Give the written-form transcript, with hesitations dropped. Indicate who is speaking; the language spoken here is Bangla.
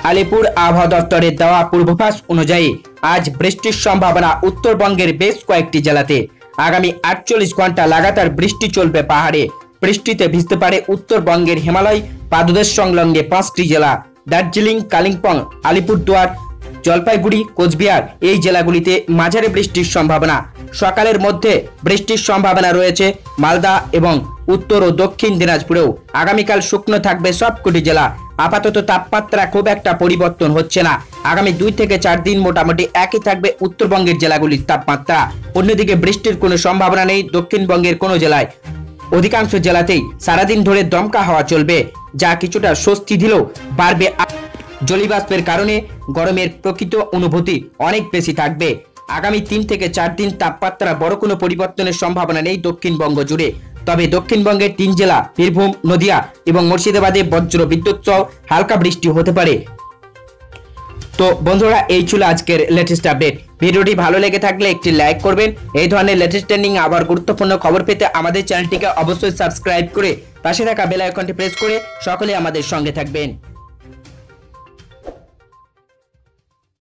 Speaker 1: আলিপুর আবহাওয়া দপ্তরের দেওয়া পূর্বাভাস অনুযায়ী আজ বৃষ্টির সম্ভাবনা উত্তরবঙ্গের বেশ কয়েকটি জেলাতে। আগামী 48 ঘন্টা লাগাতার বৃষ্টি চলবে পাহাড়ে। বৃষ্টিতে ভিজতে পারে উত্তরবঙ্গের হিমালয় পাদদেশ সংলগ্নে 5টি জেলা দার্জিলিং, কালিম্পং, আলিপুরদুয়ার, জলপাইগুড়ি, কোচবিহার এই জেলাগুলিতে মাঝারি বৃষ্টির সম্ভাবনা। সকালের মধ্যে বৃষ্টির সম্ভাবনা রয়েছে মালদা এবং উত্তর ও দক্ষিণ দিনাজপুরেও। আগামীকাল শুকনো থাকবে সবকটি জেলা। আপাতত তাপমাত্রা খুব একটা পরিবর্তন হচ্ছে না। আগামী 2 থেকে 4 দিন মোটামুটি একই থাকবে উত্তরবঙ্গের জেলাগুলির তাপমাত্রা। অন্যদিকে বৃষ্টির কোনো সম্ভাবনা নেই দক্ষিণবঙ্গের কোনো জেলায়। অধিকাংশ জেলাতেই সারাদিন ধরে দমকা হাওয়া চলবে, যা কিছুটা স্বস্তি দিলেও বাড়বে জলীয়বাষ্পের কারণে গরমের প্রকৃত অনুভূতি অনেক বেশি থাকবে। আগামী 3 থেকে 4 দিন তাপমাত্রা বড় কোনো পরিবর্তনের সম্ভাবনা নেই দক্ষিণবঙ্গ জুড়ে। তবে দক্ষিণবঙ্গের 3 জেলা বীরভূম, নদিয়া এবং মুর্শিদাবাদে বজ্র বিদ্যুৎ সহ হালকা বৃষ্টি হতে পারে। তো বন্ধুরা, এই ছিল আজকের লেটেস্ট আপডেট। ভিডিওটি ভালো লেগে থাকলে একটি লাইক করবেন। এই ধরনের লেটেস্ট ট্রেন্ডিং আবার গুরুত্বপূর্ণ খবর পেতে আমাদের চ্যানেলটিকে অবশ্যই সাবস্ক্রাইব করে পাশে থাকা বেল আইকনটি প্রেস করে সকলে আমাদের সঙ্গে থাকবেন।